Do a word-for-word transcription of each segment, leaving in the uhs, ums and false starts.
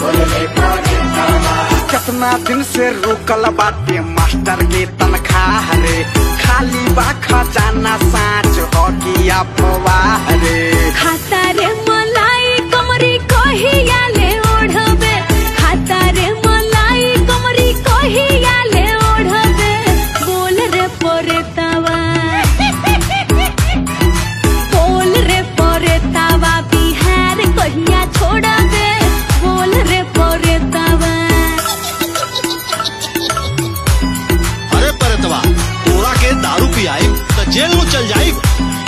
कितना दिन से रुकल बाटे मास्टर के तनख्वाह रे, खाली बा खजाना साँच हो कि अफवाह रे। खाता रे मलाई कमरी कहिया ले ओढ़बे, खाता रे मलाई कमरी कहिया ले ओढ़बे। बोल रे पोरेतावा, बोल रे पोरेतावा, बिहार कहिया छोड़बे। बोल रे पोरेतावा। अरे पोरेतवा, तोरा के दारू पियाई तो जेल में चल जाई।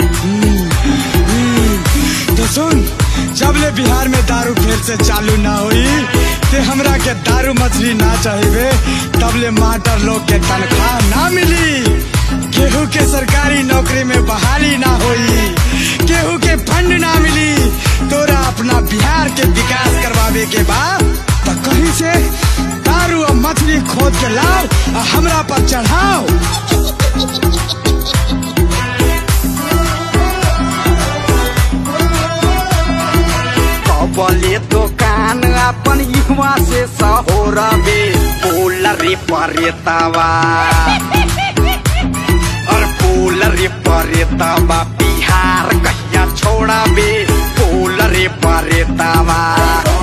तो सुन, जब ले बिहार में दारू फिर से चालू ना हुई ते हमरा के दारू मछली ना चाहिए, तब ले मास्टर लोग के तनख्वाह ना मिली, केहू के सरकारी नौकरी में बहाली ना हुई, केहू के फंड ना मिली। तोरा अपना बिहार के विकास करवावे के बाद तो कहीं से दारू और मछली खोद के लाओ और हमरा पर चढ़ाओ। बोले दुकान अपन युवा से सहोरबे। बोल रे पोरेतावा, और बोल रे पोरेतावा, बिहार कहिया छोड़बे। बोल रे पोरेतावा।